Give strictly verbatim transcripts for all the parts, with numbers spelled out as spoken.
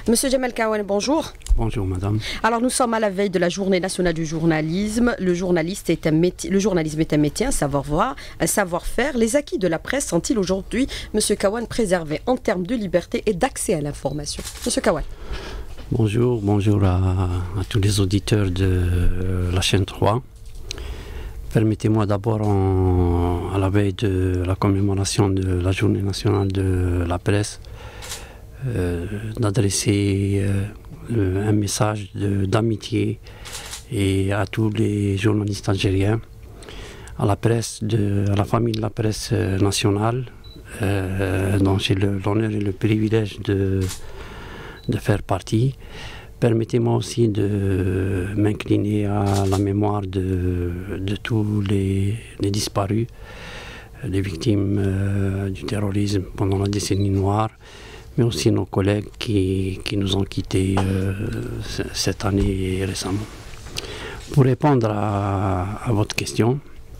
Monsieur Djemal Kawan, bonjour. Bonjour madame. Alors nous sommes à la veille de la journée nationale du journalisme. Le, journaliste est un métier, le journalisme est un métier, un savoir-voir, un savoir-faire. Les acquis de la presse sont-ils aujourd'hui, monsieur Kawan, préservés en termes de liberté et d'accès à l'information? Monsieur Kawan. Bonjour, bonjour à, à tous les auditeurs de euh, la chaîne trois. Permettez-moi d'abord, à la veille de la commémoration de la journée nationale de la presse, euh, d'adresser euh, un message d'amitié et à tous les journalistes algériens, à la presse, de, à la famille de la presse nationale, euh, dont j'ai l'honneur et le privilège de, de faire partie. Permettez-moi aussi de m'incliner à la mémoire de, de tous les, les disparus, les victimes euh, du terrorisme pendant la décennie noire, mais aussi nos collègues qui, qui nous ont quittés euh, cette année récemment. Pour répondre à, à votre question,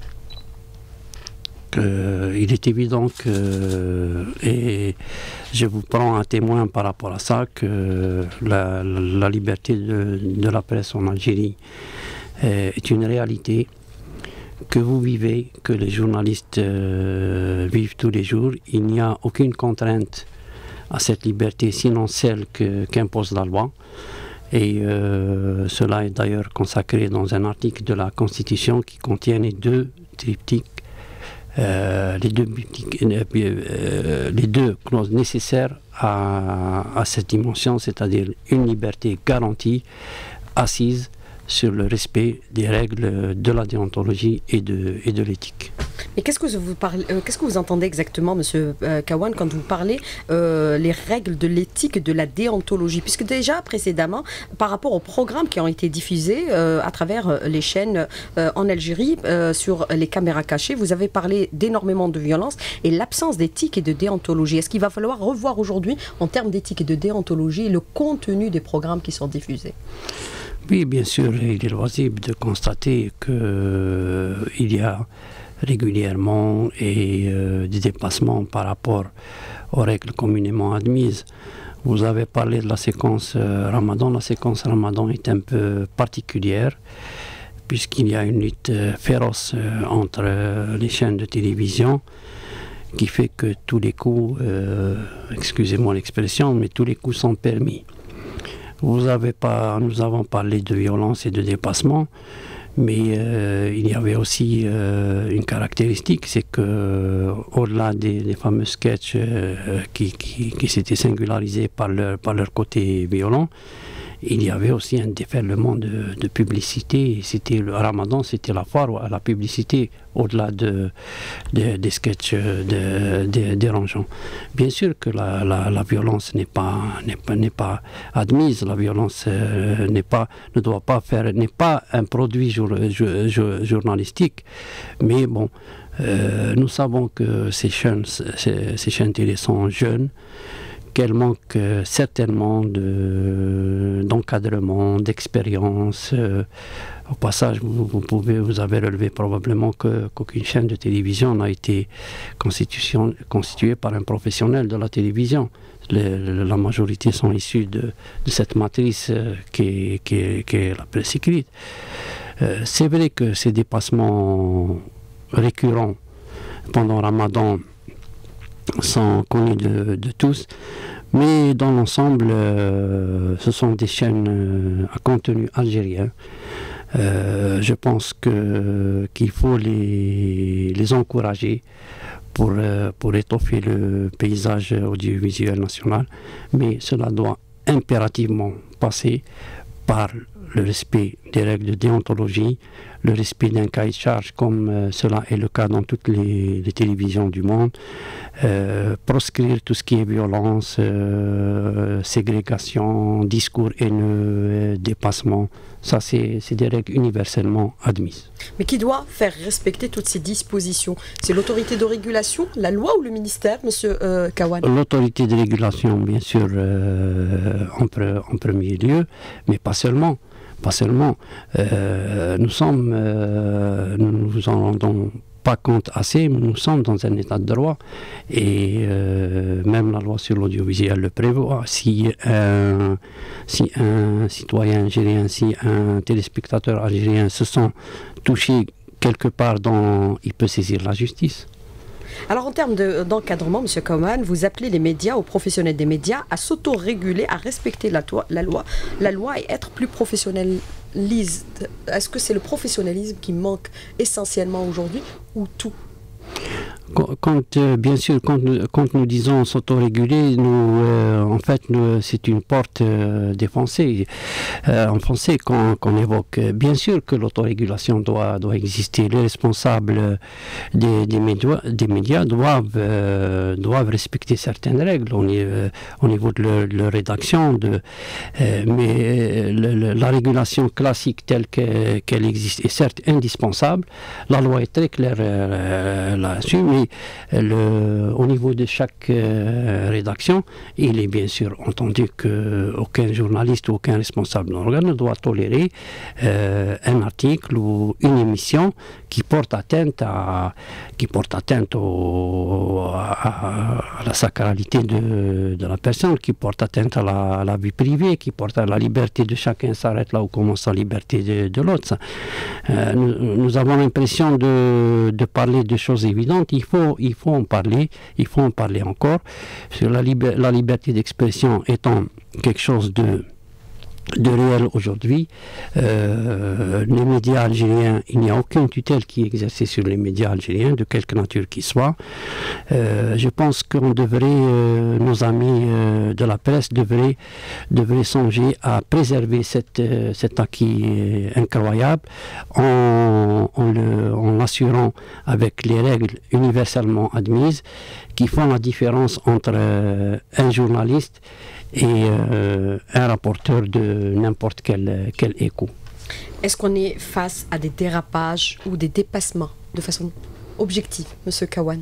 Euh, il est évident que, et je vous prends un témoin par rapport à ça, que la, la liberté de, de la presse en Algérie est une réalité que vous vivez, que les journalistes euh, vivent tous les jours. Il n'y a aucune contrainte à cette liberté, sinon celle qu'impose que, la loi. Et euh, cela est d'ailleurs consacré dans un article de la Constitution qui contient les deux triptyques. Euh, les, deux, euh, les deux clauses nécessaires à, à cette dimension, c'est-à-dire une liberté garantie, assise sur le respect des règles de la déontologie et de, et de l'éthique. Mais qu'est-ce que vous parlez, euh, qu'est-ce que vous entendez exactement, monsieur euh, Kawan, quand vous parlez euh, les règles de l'éthique et de la déontologie? Puisque déjà précédemment, par rapport aux programmes qui ont été diffusés euh, à travers euh, les chaînes euh, en Algérie, euh, sur les caméras cachées, vous avez parlé d'énormément de violence et l'absence d'éthique et de déontologie. Est-ce qu'il va falloir revoir aujourd'hui, en termes d'éthique et de déontologie, le contenu des programmes qui sont diffusés? Oui, bien sûr, il est loisible de constater qu'il euh, y a régulièrement et, euh, des dépassements par rapport aux règles communément admises. Vous avez parlé de la séquence euh, Ramadan. La séquence Ramadan est un peu particulière puisqu'il y a une lutte euh, féroce euh, entre euh, les chaînes de télévision qui fait que tous les coups, euh, excusez-moi l'expression, mais tous les coups sont permis. Vous avez pas, nous avons parlé de violence et de dépassement, mais euh, il y avait aussi euh, une caractéristique, c'est que euh, au-delà des, des fameux sketchs euh, qui, qui, qui s'étaient singularisés par leur, par leur côté violent, il y avait aussi un déferlement de, de publicité. C'était le Ramadan, c'était la foire à la publicité, au-delà de, de, des sketchs de, de, dérangeants. Bien sûr que la, la, la violence n'est pas, n'est pas, n'est pas admise, la violence euh, n'est pas, ne doit pas faire, n'est pas un produit jour, jour, journalistique, mais bon, euh, nous savons que ces chaînes, ces, ces chaînes télé sont jeunes, qu'elle manque euh, certainement d'encadrement, de, d'expérience. Euh, au passage, vous, vous, pouvez, vous avez relevé probablement que, qu'aucune chaîne de télévision n'a été constituée par un professionnel de la télévision. Les, la majorité sont issus de, de cette matrice euh, qui, est, qui, est, qui est la presse écrite. Euh, C'est vrai que ces dépassements récurrents pendant Ramadan sont connus de, de tous, mais dans l'ensemble, euh, ce sont des chaînes euh, à contenu algérien. Euh, je pense que, qu'il faut les, les encourager pour, euh, pour étoffer le paysage audiovisuel national, mais cela doit impérativement passer par le respect des règles de déontologie, le respect d'un cahier de charge comme euh, cela est le cas dans toutes les, les télévisions du monde, euh, proscrire tout ce qui est violence, euh, ségrégation, discours haineux, dépassement. Ça, c'est des règles universellement admises. Mais qui doit faire respecter toutes ces dispositions? C'est l'autorité de régulation, la loi ou le ministère, monsieur euh, Kawan? L'autorité de régulation, bien sûr, euh, en, pre, en premier lieu, mais pas seulement. Pas seulement. Euh, nous sommes, euh, nous nous en rendons pas compte assez. Nous sommes dans un état de droit et euh, même la loi sur l'audiovisuel le prévoit. Si un, si un citoyen algérien, si un téléspectateur algérien se sent touché quelque part, dans, il peut saisir la justice. Alors en termes d'encadrement, M. Kawan, vous appelez les médias, aux professionnels des médias, à s'auto-réguler, à respecter la, la, loi, la loi et être plus professionnaliste. Est-ce que c'est le professionnalisme qui manque essentiellement aujourd'hui ou tout ? Quand, euh, bien sûr, quand, quand nous disons s'autoréguler, nous, euh, en fait, c'est une porte euh, défoncée. Euh, en français, qu'on qu'on évoque. Bien sûr que l'autorégulation doit, doit exister. Les responsables des, des, médias, des médias doivent, euh, doivent respecter certaines règles au, euh, au niveau de leur, de leur rédaction. De, euh, mais le, le, la régulation classique telle qu'elle qu'elle existe est certes indispensable. La loi est très claire euh, là-dessus, mais le, au niveau de chaque euh, rédaction, il est bien sûr entendu qu'aucun journaliste ou aucun responsable d'un organe ne doit tolérer euh, un article ou une émission qui porte atteinte à, qui porte atteinte au, à, à la sacralité de, de la personne, qui porte atteinte à la, à la vie privée, qui porte à la liberté de chacun s'arrête là où commence la liberté de, de l'autre. Euh, nous, nous avons l'impression de, de parler de choses évidentes. Il faut, il faut en parler, il faut en parler encore. Sur la, liber, la liberté d'expression étant quelque chose de de réel aujourd'hui. Euh, les médias algériens, il n'y a aucune tutelle qui est exercée sur les médias algériens, de quelque nature qu'ils soient. Euh, je pense qu'on devrait, euh, nos amis euh, de la presse devraient, devraient songer à préserver cette, euh, cet acquis incroyable en, en, le, en l'assurant avec les règles universellement admises qui font la différence entre euh, un journaliste et euh, un rapporteur de n'importe quel, quel écho. Est-ce qu'on est face à des dérapages ou des dépassements de façon objective, M. Kawan?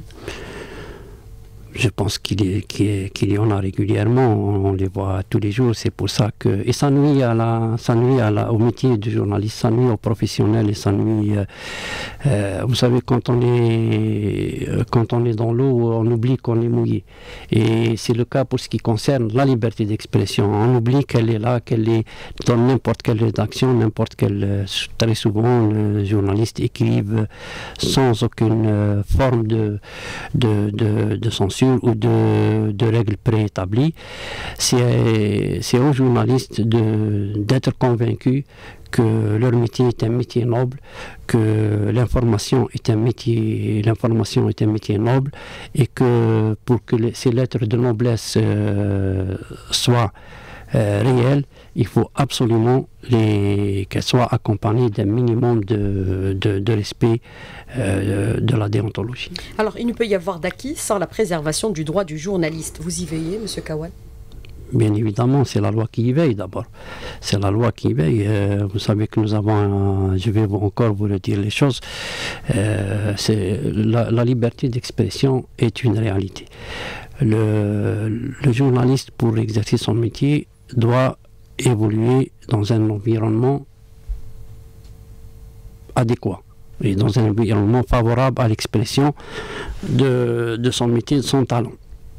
Je pense qu'il y, qu'il qu'il y en a régulièrement, on les voit tous les jours, c'est pour ça que... Et ça nuit, à la, ça nuit à la, au métier de journaliste, ça nuit aux professionnels et ça nuit... Euh, euh, vous savez, quand on est, quand on est dans l'eau, on oublie qu'on est mouillé. Et c'est le cas pour ce qui concerne la liberté d'expression. On oublie qu'elle est là, qu'elle est dans n'importe quelle rédaction, n'importe quelle... Très souvent, les journalistes écrivent sans aucune forme de, de, de, de censure ou de, de règles préétablies. C'est aux journalistes d'être convaincus que leur métier est un métier noble, que l'information est un métier, l'information est un métier noble, et que pour que les, ces lettres de noblesse euh, soient euh, réelles, il faut absolument qu'elles soient accompagnées d'un minimum de, de, de respect euh, de la déontologie. Alors, il ne peut y avoir d'acquis sans la préservation du droit du journaliste. Vous y veillez, M. Kawan? Bien évidemment, c'est la loi qui y veille d'abord. C'est la loi qui y veille. Euh, vous savez que nous avons, euh, je vais encore vous le dire les choses, euh, la, la liberté d'expression est une réalité. Le, le journaliste, pour exercer son métier, doit évoluer dans un environnement adéquat et dans un environnement favorable à l'expression de, de son métier, de son talent.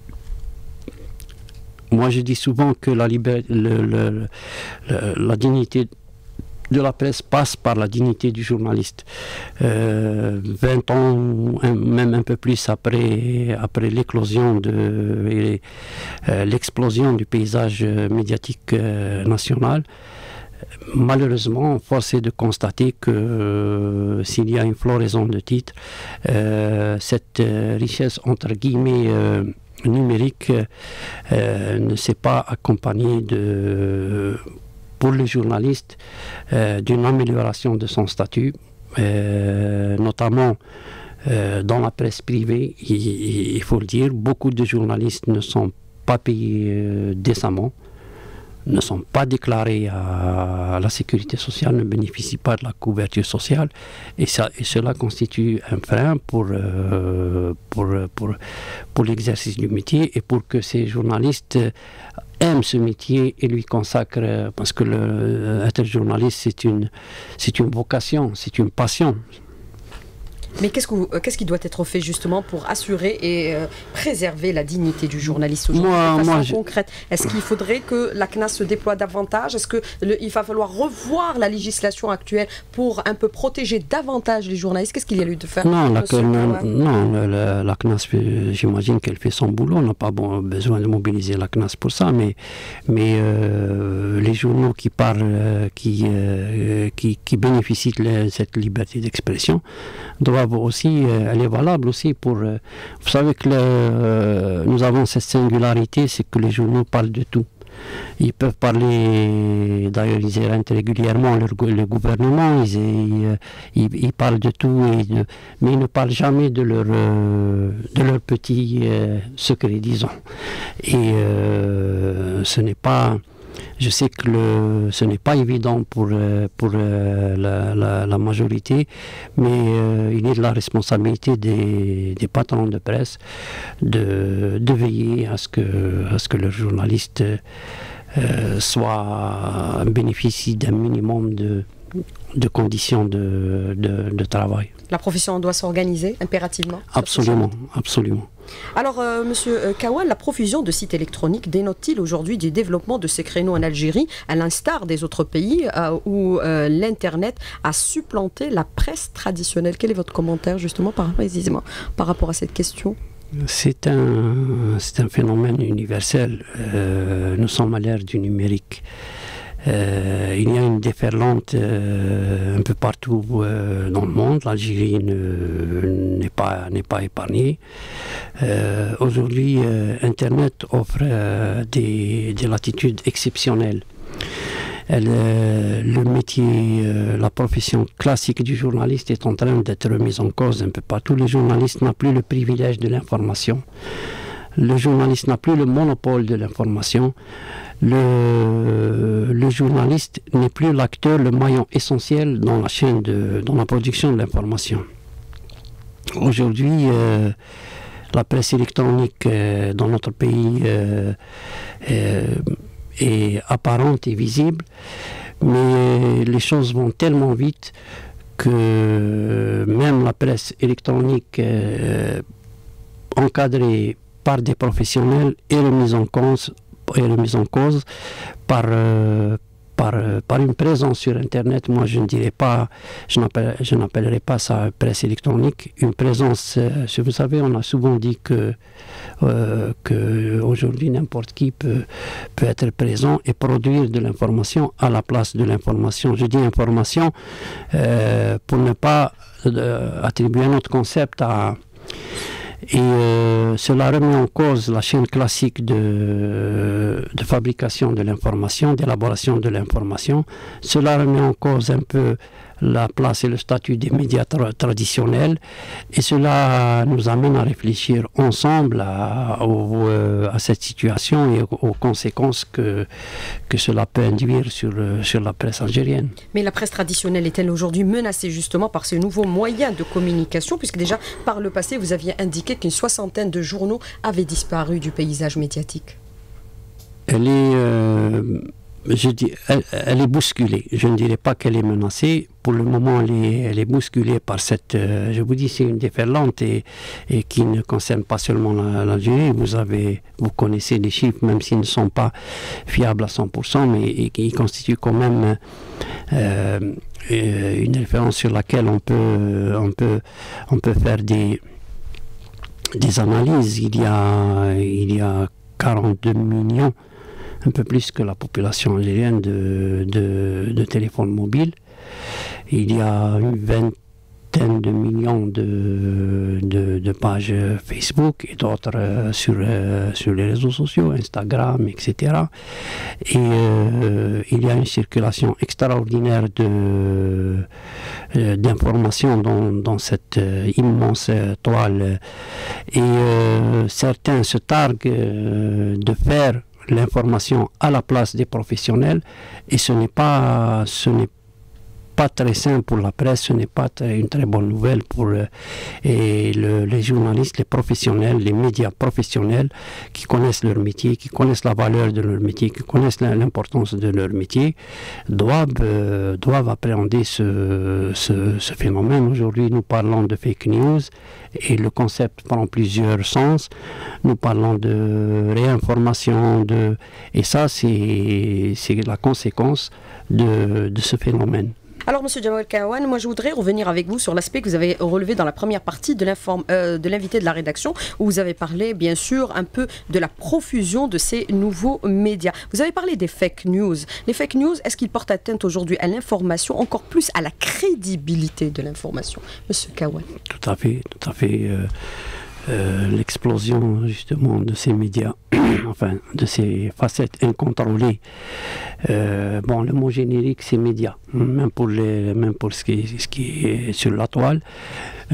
Moi, je dis souvent que la, libé- le, le, le, la dignité de la presse passe par la dignité du journaliste. Euh, vingt ans, un, même un peu plus après, après l'éclosion de euh, l'explosion du paysage médiatique euh, national, malheureusement, force est de constater que euh, s'il y a une floraison de titres, euh, cette euh, richesse entre guillemets euh, numérique euh, ne s'est pas accompagnée de pour le journaliste, euh, d'une amélioration de son statut, euh, notamment euh, dans la presse privée. Il, il faut le dire, beaucoup de journalistes ne sont pas payés euh, décemment, ne sont pas déclarés à, à la sécurité sociale, ne bénéficient pas de la couverture sociale, et, ça, et cela constitue un frein pour, euh, pour, pour, pour l'exercice du métier et pour que ces journalistes aiment ce métier et lui consacrent, parce que le, être journaliste c'est une, c'est une vocation, c'est une passion. Mais qu'est-ce que vous, euh, qu'est-ce qui doit être fait justement pour assurer et euh, préserver la dignité du journaliste aujourd'hui de façon moi, concrète? Est-ce qu'il faudrait que la C N A S se déploie davantage? Est-ce qu'il va falloir revoir la législation actuelle pour un peu protéger davantage les journalistes? Qu'est-ce qu'il y a lieu de faire? Non, la, non, non la, la C N A S, j'imagine qu'elle fait son boulot. On n'a pas bon, besoin de mobiliser la C N A S pour ça, mais, mais euh, les journaux qui parlent, euh, qui, euh, qui, qui bénéficient de cette liberté d'expression doivent aussi, euh, elle est valable aussi pour... Euh, vous savez que le, euh, nous avons cette singularité, c'est que les journaux parlent de tout. Ils peuvent parler, d'ailleurs ils éreintent régulièrement le, le gouvernement, ils, ils, ils, ils parlent de tout, et de, mais ils ne parlent jamais de leur, euh, de leur petit euh, secret, disons. Et euh, ce n'est pas... Je sais que le, ce n'est pas évident pour, pour euh, la, la, la majorité, mais euh, il est de la responsabilité des, des patrons de presse de, de veiller à ce que, à ce que le journaliste euh, soit bénéficie d'un minimum de, de conditions de, de, de travail. La profession doit s'organiser impérativement? Absolument, absolument. Alors, euh, Monsieur Kawan, la profusion de sites électroniques dénote-t-il aujourd'hui du développement de ces créneaux en Algérie, à l'instar des autres pays euh, où euh, l'Internet a supplanté la presse traditionnelle? Quel est votre commentaire justement par, précisément par rapport à cette question? C'est un, c'est un phénomène universel. Euh, nous sommes à l'ère du numérique. Euh, il y a une déferlante euh, un peu partout euh, dans le monde. L'Algérie n'est pas, n'est pas épargnée. Euh, Aujourd'hui, euh, Internet offre euh, des, des latitudes exceptionnelles. Elle, euh, le métier, euh, la profession classique du journaliste est en train d'être remise en cause un peu partout. Le journaliste n'a plus le privilège de l'information. Le journaliste n'a plus le monopole de l'information. Le, le journaliste n'est plus l'acteur, le maillon essentiel dans la chaîne, de, dans la production de l'information. Aujourd'hui, euh, la presse électronique euh, dans notre pays euh, euh, est apparente et visible, mais les choses vont tellement vite que même la presse électronique euh, encadrée par des professionnels est remise en cause, est remise en cause par, euh, par, euh, par une présence sur Internet. Moi, je ne dirais pas, je n'appellerai pas ça presse électronique, une présence. Euh, vous savez, on a souvent dit que, euh, que aujourd'hui n'importe qui peut, peut être présent et produire de l'information à la place de l'information. Je dis information euh, pour ne pas euh, attribuer un autre concept à... Et euh, cela remet en cause la chaîne classique de, de fabrication de l'information, d'élaboration de l'information. Cela remet en cause un peu la place et le statut des médias tra traditionnels. Et cela nous amène à réfléchir ensemble à, à, à cette situation et aux, aux conséquences que, que cela peut induire sur, sur la presse algérienne. Mais la presse traditionnelle est-elle aujourd'hui menacée justement par ces nouveaux moyens de communication, puisque déjà par le passé vous aviez indiqué qu'une soixantaine de journaux avaient disparu du paysage médiatique? Elle est... Euh, Je dis, elle, elle est bousculée. Je ne dirais pas qu'elle est menacée. Pour le moment, elle est, elle est bousculée par cette... Euh, je vous dis, c'est une déferlante et, et qui ne concerne pas seulement l'Algérie. Vous avez, vous connaissez des chiffres, même s'ils ne sont pas fiables à cent pour cent, mais qui constituent quand même euh, une référence sur laquelle on peut, on peut, on peut faire des, des analyses. Il y a, il y a quarante-deux millions, un peu plus que la population algérienne de, de, de téléphones mobiles. Il y a une vingtaine de millions de, de, de pages Facebook et d'autres euh, sur, euh, sur les réseaux sociaux, Instagram, et cetera. Et euh, il y a une circulation extraordinaire de, euh, d'informations dans, dans cette euh, immense euh, toile. Et euh, certains se targuent euh, de faire l'information à la place des professionnels, et ce n'est pas, ce n'est pas très sain pour la presse, ce n'est pas très, une très bonne nouvelle pour euh, et le, les journalistes, les professionnels, les médias professionnels qui connaissent leur métier, qui connaissent la valeur de leur métier, qui connaissent l'importance de leur métier, doivent, euh, doivent appréhender ce, ce, ce phénomène. Aujourd'hui, nous parlons de fake news et le concept prend plusieurs sens. Nous parlons de réinformation, de, et ça, c'est la conséquence de, de ce phénomène. Alors, Monsieur Jamal Kawan, moi je voudrais revenir avec vous sur l'aspect que vous avez relevé dans la première partie de euh, l'invité de la rédaction, où vous avez parlé bien sûr un peu de la profusion de ces nouveaux médias. Vous avez parlé des fake news. Les fake news, est-ce qu'ils portent atteinte aujourd'hui à l'information, encore plus à la crédibilité de l'information, Monsieur Kawan? Tout à fait, tout à fait. Euh... Euh, l'explosion justement de ces médias, enfin de ces facettes incontrôlées. Euh, bon, le mot générique c'est médias, même pour les, même pour ce qui, ce qui est sur la toile, euh,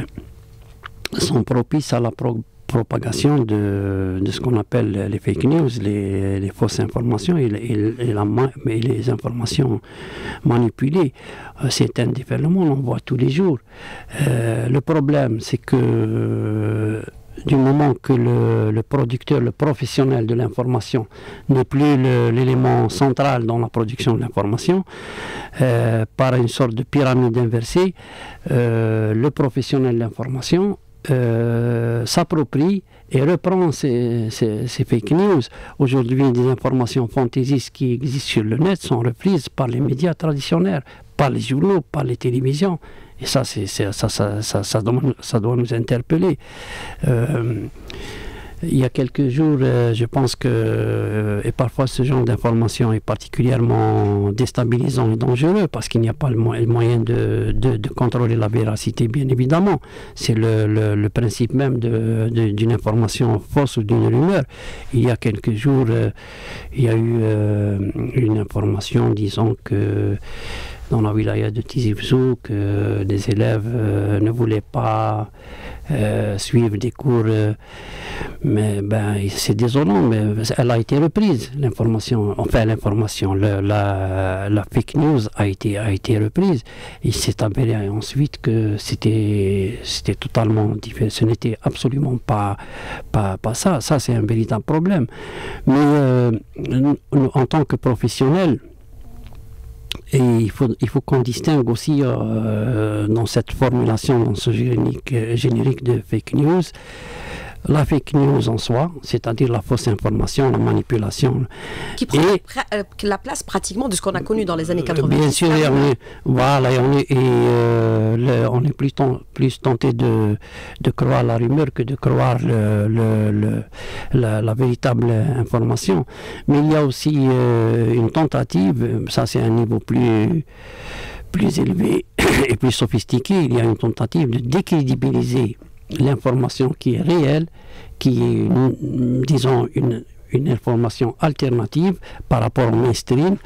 sont propices à la pro propagation de, de ce qu'on appelle les fake news, les, les fausses informations et, et, et, la, et les informations manipulées. Euh, c'est un déferlement, on voit tous les jours. Euh, le problème, c'est que euh, du moment que le, le producteur, le professionnel de l'information n'est plus l'élément central dans la production de l'information, euh, par une sorte de pyramide inversée, euh, le professionnel de l'information Euh, s'approprie et reprend ces, ces, ces fake news. Aujourd'hui, des informations fantaisistes qui existent sur le net sont reprises par les médias traditionnels, par les journaux, par les télévisions. Et ça, c'est, ça, ça, ça, ça, ça, doit, ça doit nous interpeller. Euh, Il y a quelques jours, euh, je pense que, euh, et parfois ce genre d'information est particulièrement déstabilisant et dangereux parce qu'il n'y a pas le, mo le moyen de, de, de contrôler la véracité, bien évidemment. C'est le, le, le principe même d'une information fausse ou d'une rumeur. Il y a quelques jours, euh, il y a eu euh, une information disant que dans la wilaya de Tizi Ouzou, que des élèves euh, ne voulaient pas euh, suivre des cours, euh, mais ben, c'est désolant, mais elle a été reprise, l'information, enfin l'information, la, la fake news a été, a été reprise. Il s'est avéré ensuite que c'était totalement différent, ce n'était absolument pas, pas, pas ça, ça c'est un véritable problème. Mais euh, en tant que professionnel, et il faut, il faut qu'on distingue aussi euh, dans cette formulation, dans ce générique, générique de fake news, la fake news en soi, c'est-à-dire la fausse information, la manipulation. Qui prend et, la, la place pratiquement de ce qu'on a connu dans les années quatre-vingt-dix. Bien sûr, et on est, voilà, et on est, et, euh, le, on est plus, ton, plus tenté de, de croire la rumeur que de croire le, le, le, la, la véritable information. Mais il y a aussi euh, une tentative, ça c'est un niveau plus, plus élevé et plus sophistiqué, il y a une tentative de décrédibiliser l'information qui est réelle, qui est, disons, une, une information alternative par rapport au mainstream,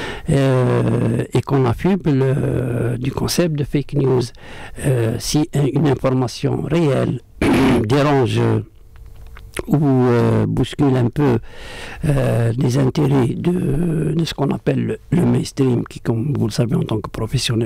euh, et qu'on affuble le, du concept de fake news. Euh, si une information réelle dérange ou euh, bouscule un peu euh, les intérêts de, de ce qu'on appelle le, le mainstream, qui, comme vous le savez en tant que professionnel,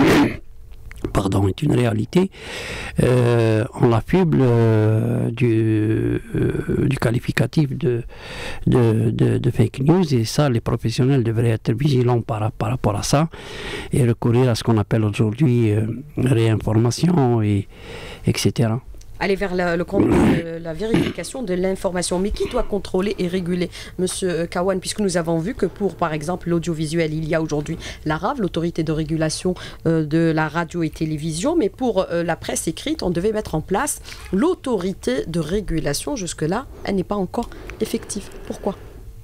pardon, est une réalité, euh, on l'affuble euh, du, euh, du qualificatif de, de, de, de fake news, et ça, les professionnels devraient être vigilants par, par rapport à ça et recourir à ce qu'on appelle aujourd'hui euh, réinformation, et, et cetera. Aller vers la, le contrôle, la vérification de l'information. Mais qui doit contrôler et réguler, Monsieur Kawan, puisque nous avons vu que pour, par exemple, l'audiovisuel, il y a aujourd'hui l'A R A V, l'autorité de régulation euh, de la radio et télévision, mais pour euh, la presse écrite, on devait mettre en place l'autorité de régulation. Jusque-là, elle n'est pas encore effective. Pourquoi ?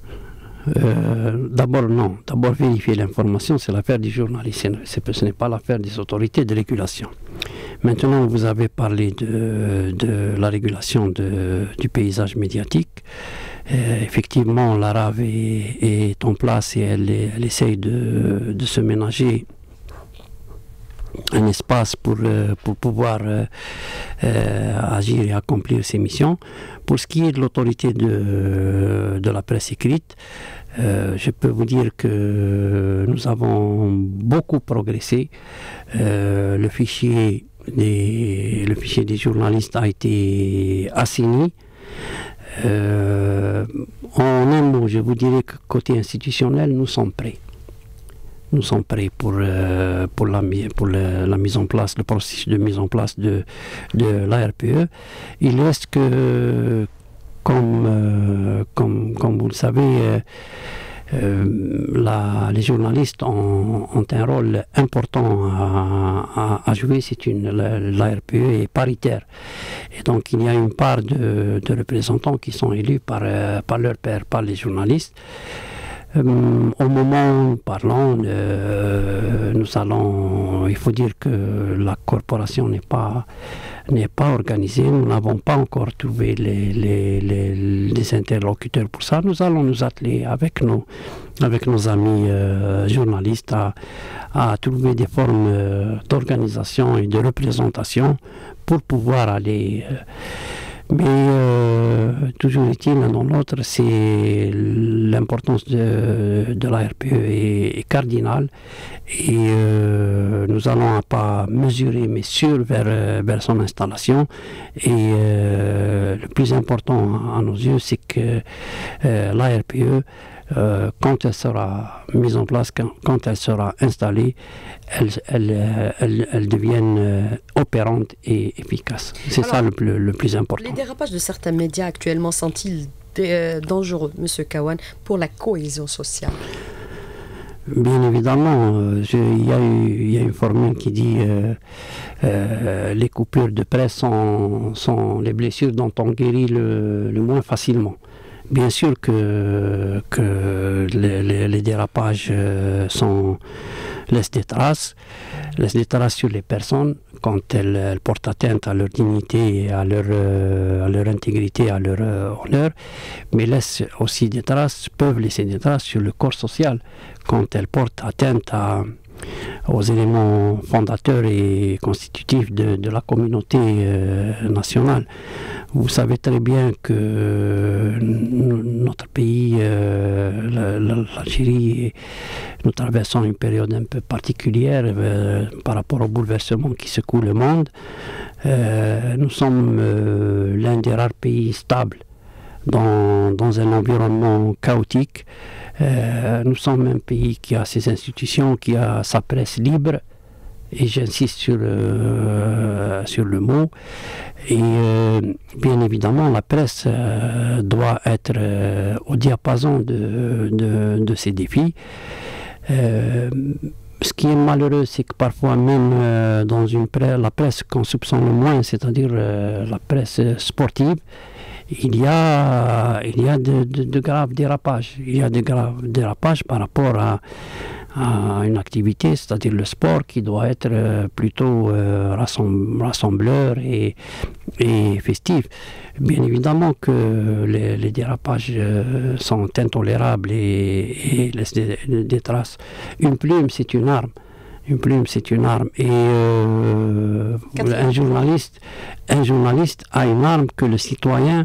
Euh, D'abord, non. D'abord, vérifier l'information, c'est l'affaire du journaliste. Ce n'est pas l'affaire des autorités de régulation. Maintenant, vous avez parlé de, de la régulation de, du paysage médiatique. Euh, effectivement, l'A R A V est, est en place et elle, elle essaye de, de se ménager un espace pour, euh, pour pouvoir euh, euh, agir et accomplir ses missions. Pour ce qui est de l'autorité de, de la presse écrite, Euh, je peux vous dire que nous avons beaucoup progressé. Euh, le fichier des, le fichier des journalistes a été assaini. Euh, en un mot, je vous dirais que côté institutionnel, nous sommes prêts. Nous sommes prêts pour, euh, pour, la, pour la, la mise en place, le processus de mise en place de, de l'A R P E. Il reste que, comme, euh, comme, comme vous le savez, euh, euh, la, les journalistes ont, ont un rôle important à, à, à jouer. C'est une, l'A R P E est paritaire. Et donc il y a une part de, de représentants qui sont élus par, euh, par leur pairs, par les journalistes. Euh, au moment où nous parlons, euh, nous allons, il faut dire que la corporation n'est pas, n'est pas organisée, nous n'avons pas encore trouvé les, les, les, les interlocuteurs pour ça. Nous allons nous atteler avec nos, avec nos amis euh, journalistes à, à trouver des formes euh, d'organisation et de représentation pour pouvoir aller... Euh, Mais euh, toujours est-il, l'un dans l'autre, c'est l'importance de, de l'A R P E est, est cardinale et euh, nous allons à pas mesurer mais sûr vers, vers son installation. Et euh, le plus important à nos yeux, c'est que euh, l'A R P E, Euh, quand elle sera mise en place, quand, quand elle sera installée, elle, elle, elle, elle devienne euh, opérante et efficace. C'est ça le, le, le plus important. Les dérapages de certains médias actuellement sont-ils euh, dangereux, M. Kawan, pour la cohésion sociale? Bien évidemment, euh, je, il, y a eu, il y a une formule qui dit euh, euh, les coupures de presse sont, sont les blessures dont on guérit le, le moins facilement. Bien sûr que, que les, les, les dérapages euh, sont, laissent des traces, laissent des traces sur les personnes quand elles, elles portent atteinte à leur dignité, à leur, euh, à leur intégrité, à leur euh, honneur, mais laissent aussi des traces, peuvent laisser des traces sur le corps social quand elles portent atteinte à, aux éléments fondateurs et constitutifs de, de la communauté euh, nationale. Vous savez très bien que euh, notre pays, euh, l'Algérie, nous traversons une période un peu particulière euh, par rapport au bouleversement qui secoue le monde. Euh, nous sommes euh, l'un des rares pays stables dans, dans un environnement chaotique. Euh, nous sommes un pays qui a ses institutions, qui a sa presse libre, et j'insiste sur, euh, sur le mot. Et euh, bien évidemment, la presse euh, doit être euh, au diapason de, de, de ces défis. Euh, ce qui est malheureux, c'est que parfois même euh, dans une presse, la presse qu'on soupçonne le moins, c'est-à-dire euh, la presse sportive, il y a, il y a de, de, de graves dérapages. Il y a de graves dérapages par rapport à, à une activité, c'est-à-dire le sport, qui doit être euh, plutôt euh, rassembleur et, et festif. Bien évidemment que les, les dérapages euh, sont intolérables et, et laissent des, des traces. Une plume, c'est une arme. Une plume, c'est une arme. Et euh, un journaliste, un journaliste a une arme que le citoyen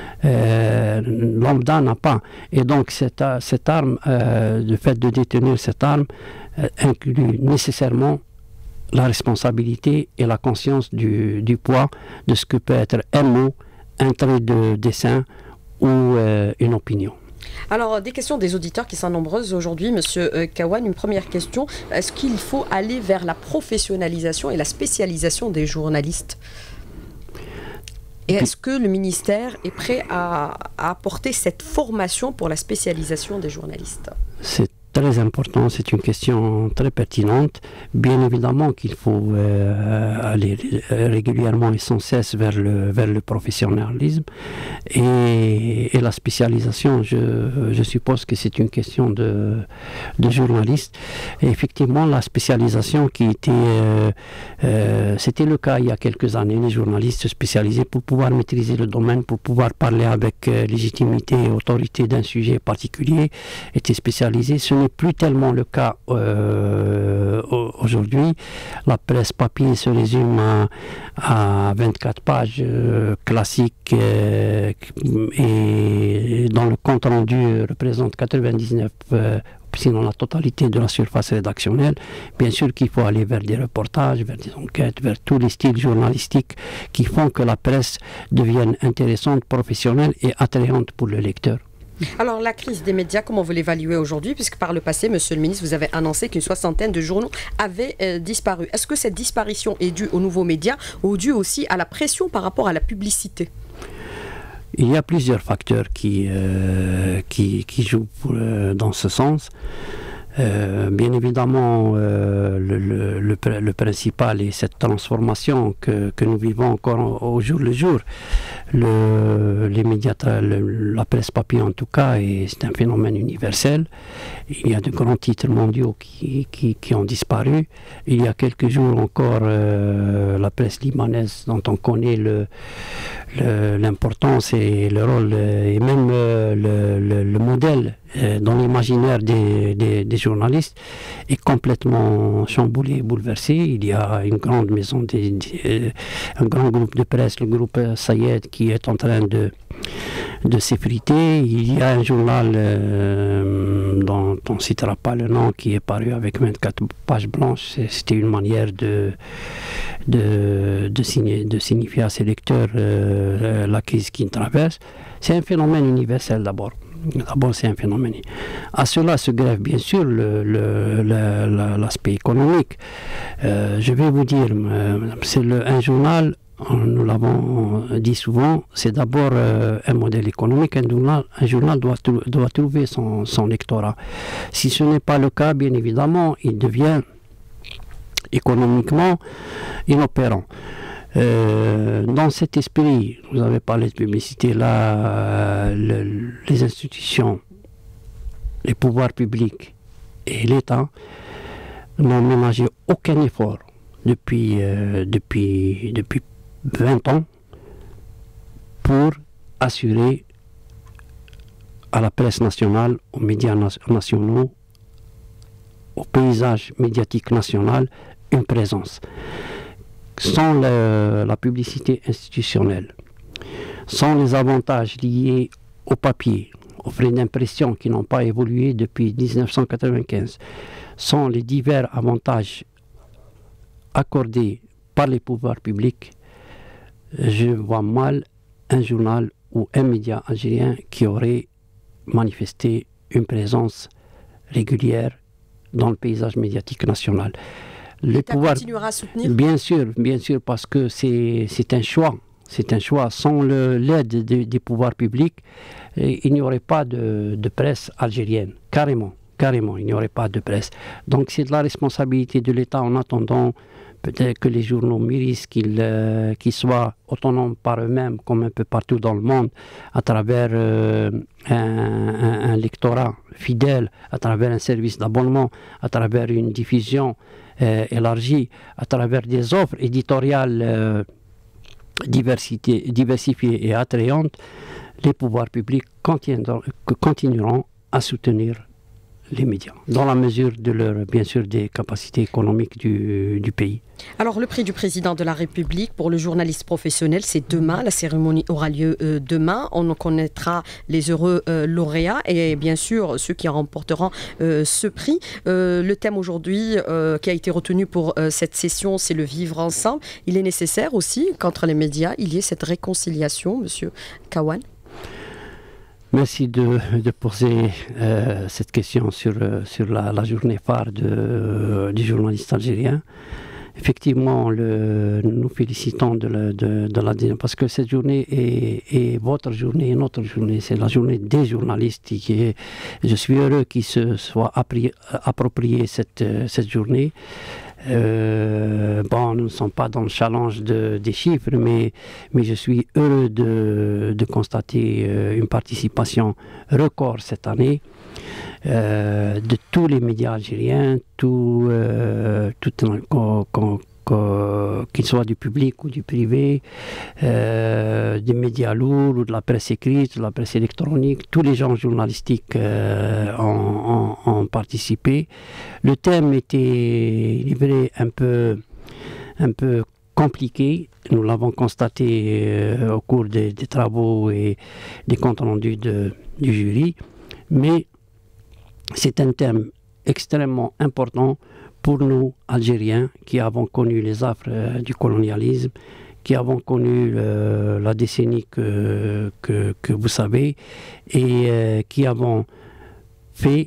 euh, lambda n'a pas. Et donc cette, cette arme, euh, le fait de détenir cette arme, euh, inclut nécessairement la responsabilité et la conscience du, du poids de ce que peut être un mot, un trait de dessin ou euh, une opinion. Alors, des questions des auditeurs qui sont nombreuses aujourd'hui. Monsieur euh, Kawan, une première question. Est-ce qu'il faut aller vers la professionnalisation et la spécialisation des journalistes? Et est-ce que le ministère est prêt à, à apporter cette formation pour la spécialisation des journalistes? C'est très important, c'est une question très pertinente. Bien évidemment qu'il faut euh, aller régulièrement et sans cesse vers le, vers le professionnalisme et, et la spécialisation. Je, je suppose que c'est une question de, de journalistes. Et effectivement, la spécialisation qui était, euh, euh, c'était le cas il y a quelques années, les journalistes spécialisés pour pouvoir maîtriser le domaine, pour pouvoir parler avec euh, légitimité et autorité d'un sujet particulier, étaient spécialisés. Ce n'est plus tellement le cas euh, aujourd'hui. La presse papier se résume à, à vingt-quatre pages euh, classiques euh, et dans le compte rendu représente quatre-vingt-dix-neuf euh, sinon la totalité de la surface rédactionnelle. Bien sûr qu'il faut aller vers des reportages, vers des enquêtes, vers tous les styles journalistiques qui font que la presse devienne intéressante, professionnelle et attrayante pour le lecteur. Alors, la crise des médias, comment vous l'évaluez aujourd'hui? Puisque par le passé, Monsieur le ministre, vous avez annoncé qu'une soixantaine de journaux avaient euh, disparu. Est-ce que cette disparition est due aux nouveaux médias ou due aussi à la pression par rapport à la publicité? Il y a plusieurs facteurs qui, euh, qui, qui jouent pour, euh, dans ce sens. Euh, bien évidemment, euh, le, le, le, le principal est cette transformation que, que nous vivons encore au, au jour le jour. Le, les médias, le, la presse papier en tout cas, c'est un phénomène universel. Il y a de grands titres mondiaux qui, qui, qui ont disparu. Il y a quelques jours encore, euh, la presse libanaise dont on connaît le, le, l'importance et le rôle et même euh, le, le, le modèle euh, dans l'imaginaire des, des, des journalistes est complètement chamboulé, bouleversé. Il y a une grande maison, des, des, un grand groupe de presse, le groupe Sayed, qui est en train de, de s'effriter. Il y a un journal euh, dont on ne citera pas le nom qui est paru avec vingt-quatre pages blanches. C'était une manière de, de, de, signer, de signifier à ses lecteurs euh, la crise qu'ils traversent. C'est un phénomène universel d'abord. D'abord, c'est un phénomène. À cela se greffe bien sûr le, le, le, l'aspect économique. Euh, je vais vous dire, c'est le, un journal, nous l'avons dit souvent, c'est d'abord euh, un modèle économique. Un journal, un journal doit, doit trouver son, son lectorat. Si ce n'est pas le cas, bien évidemment, il devient économiquement inopérant. Euh, dans cet esprit, vous avez parlé de publicité, là, euh, le, les institutions, les pouvoirs publics et l'État n'ont ménagé aucun effort depuis, euh, depuis, depuis vingt ans pour assurer à la presse nationale, aux médias na- nationaux, au paysage médiatique national, une présence. Sans le, la publicité institutionnelle, sans les avantages liés au papier, aux frais d'impression qui n'ont pas évolué depuis dix-neuf cent quatre-vingt-quinze, sans les divers avantages accordés par les pouvoirs publics, je vois mal un journal ou un média algérien qui aurait manifesté une présence régulière dans le paysage médiatique national. L'État continuera à soutenir? Bien sûr, bien sûr, parce que c'est, c'est un choix. C'est un choix. Sans le, l'aide de, des pouvoirs publics, il n'y aurait pas de, de presse algérienne. Carrément, carrément, il n'y aurait pas de presse. Donc c'est de la responsabilité de l'État en attendant peut-être que les journaux méritent qu'ils, euh, qu'ils soient autonomes par eux-mêmes, comme un peu partout dans le monde, à travers euh, un, un, un lectorat fidèle, à travers un service d'abonnement, à travers une diffusion Euh, élargie, à travers des offres éditoriales euh, diversifiées et attrayantes, les pouvoirs publics continueront à soutenir les médias, dans la mesure de leur, bien sûr, des capacités économiques du, du pays. Alors, le prix du président de la République pour le journaliste professionnel, c'est demain. La cérémonie aura lieu euh, demain. On connaîtra les heureux euh, lauréats et bien sûr ceux qui remporteront euh, ce prix. Euh, le thème aujourd'hui euh, qui a été retenu pour euh, cette session, c'est le vivre ensemble. Il est nécessaire aussi qu'entre les médias, il y ait cette réconciliation, Monsieur Kawan. Merci de, de poser euh, cette question sur, sur la, la journée phare de, euh, du journaliste algérien. Effectivement, le, nous félicitons de la, de, de la parce que cette journée est, est votre journée et notre journée. C'est la journée des journalistes. Qui est, je suis heureux qu'ils se soient appri, approprié cette, cette journée. Euh, bon, nous ne sommes pas dans le challenge de, des chiffres, mais, mais je suis heureux de, de constater euh, une participation record cette année. euh, de tous les médias algériens, tout, euh, tout qu'on, qu'on, qu'il soit du public ou du privé, euh, des médias lourds ou de la presse écrite, de la presse électronique, tous les genres journalistiques euh, ont, ont, ont participé. Le thème était, il est vrai, un peu, un peu compliqué. Nous l'avons constaté euh, au cours des, des travaux et des comptes rendus de, du jury, mais c'est un thème extrêmement important pour nous, Algériens, qui avons connu les affres euh, du colonialisme, qui avons connu euh, la décennie que, que, que vous savez, et euh, qui avons fait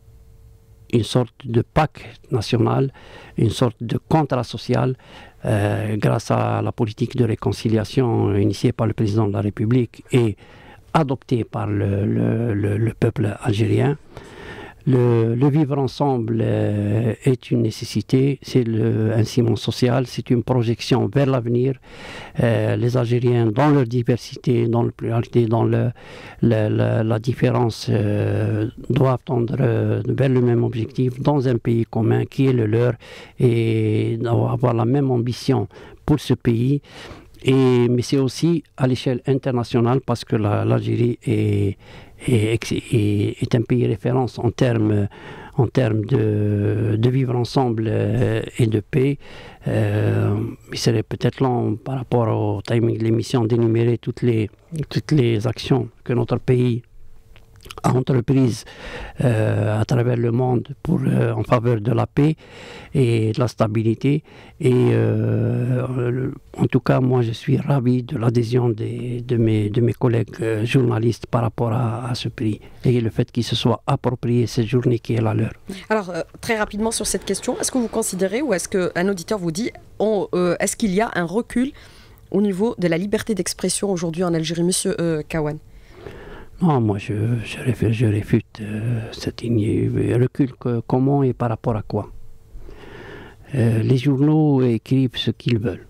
une sorte de pacte national, une sorte de contrat social, euh, grâce à la politique de réconciliation initiée par le président de la République et adoptée par le, le, le, le peuple algérien. Le, le vivre ensemble euh, est une nécessité, c'est un ciment social, c'est une projection vers l'avenir. Euh, les Algériens, dans leur diversité, dans leur pluralité, dans le, le, le, la différence, euh, doivent tendre euh, vers le même objectif dans un pays commun qui est le leur et avoir la même ambition pour ce pays. Et, mais c'est aussi à l'échelle internationale parce que l'Algérie est Est, est, est un pays référence en termes, en termes de, de vivre ensemble euh, et de paix. Euh, il serait peut-être long par rapport au timing de l'émission d'énumérer toutes les, toutes les actions que notre pays a entreprises euh, à travers le monde pour, euh, en faveur de la paix et de la stabilité. Et euh, en tout cas, moi, je suis ravi de l'adhésion de mes, de mes collègues euh, journalistes par rapport à, à ce prix et le fait qu'ils se soient appropriés cette journée qui est la leur. Alors, euh, très rapidement sur cette question, est-ce que vous considérez ou est-ce qu'un auditeur vous dit, on, euh, est-ce qu'il y a un recul au niveau de la liberté d'expression aujourd'hui en Algérie, Monsieur euh, Kawan? Non, moi je, je, réfute, je réfute euh, cette recul. Que, comment et par rapport à quoi? euh, Les journaux écrivent ce qu'ils veulent.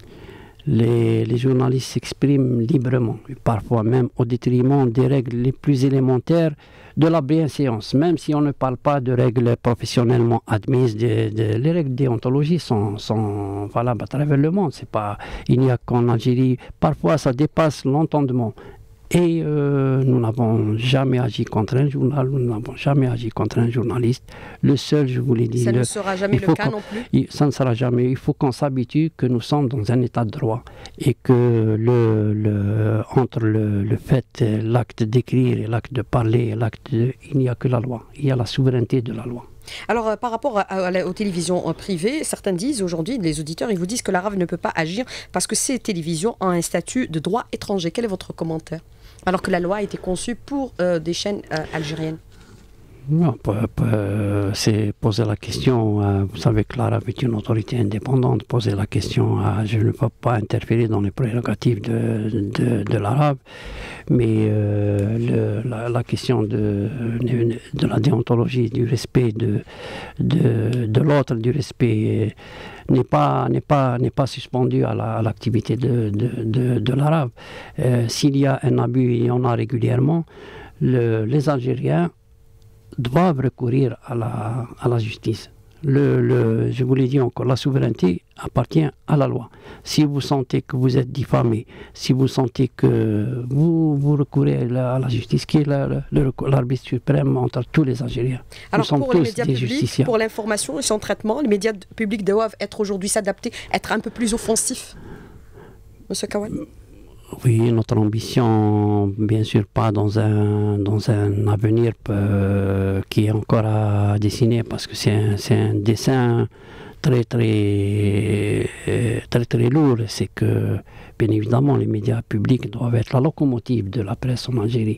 Les, les journalistes s'expriment librement, parfois même au détriment des règles les plus élémentaires de la bienséance, même si on ne parle pas de règles professionnellement admises. De, de, les règles de déontologie sont, sont valables à travers le monde. C'est pas, il n'y a qu'en Algérie, parfois ça dépasse l'entendement. Et euh, nous n'avons jamais agi contre un journal, nous n'avons jamais agi contre un journaliste. Le seul, je vous l'ai dit... Ça le, ne sera jamais le cas non plus il, Ça ne sera jamais. Il faut qu'on s'habitue que nous sommes dans un état de droit et que le, le, entre le, le fait, l'acte d'écrire et l'acte de parler, l'acte de, il n'y a que la loi. Il y a la souveraineté de la loi. Alors, euh, par rapport à, à, aux télévisions euh, privées, certains disent aujourd'hui, les auditeurs, ils vous disent que l'Arabe ne peut pas agir parce que ces télévisions ont un statut de droit étranger. Quel est votre commentaire? Alors que la loi a été conçue pour euh, des chaînes euh, algériennes. Non, c'est poser la question, euh, vous savez que l'Arabe est une autorité indépendante, poser la question, euh, je ne peux pas interférer dans les prérogatives de, de, de l'Arabe, mais euh, le, la, la question de, de la déontologie, du respect de, de, de l'autre, du respect n'est pas, n'est pas, n'est pas suspendue à l'activité la, de, de, de, de l'Arabe. Euh, S'il y a un abus, il y en a régulièrement, le, les Algériens doivent recourir à la, à la justice. Le, le, je vous l'ai dit encore, la souveraineté appartient à la loi. Si vous sentez que vous êtes diffamé, si vous sentez que vous, vous recourez à la, à la justice, qui est l'arbitre suprême entre tous les Algériens. Alors Nous sommes pour tous les médias des publics, justiciables. Pour l'information et son traitement, les médias publics doivent être aujourd'hui s'adapter, être un peu plus offensifs. Monsieur Kawan? Oui, notre ambition, bien sûr, pas dans un, dans un avenir euh, qui est encore à dessiner, parce que c'est un, un dessin très, très, très, très lourd. C'est que, bien évidemment, les médias publics doivent être la locomotive de la presse en Algérie.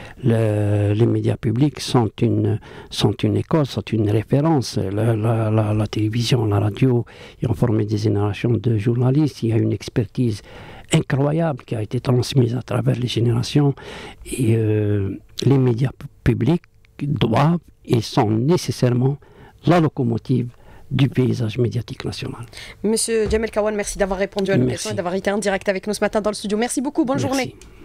Le, les médias publics sont une, sont une école, sont une référence. La, la, la, la télévision, la radio, ils ont formé des générations de journalistes. Il y a une expertise incroyable qui a été transmise à travers les générations. Et euh, les médias publics doivent et sont nécessairement la locomotive du paysage médiatique national. Monsieur Djamel Kawan, merci d'avoir répondu à nos questions et d'avoir été en direct avec nous ce matin dans le studio. Merci beaucoup, bonne merci. journée.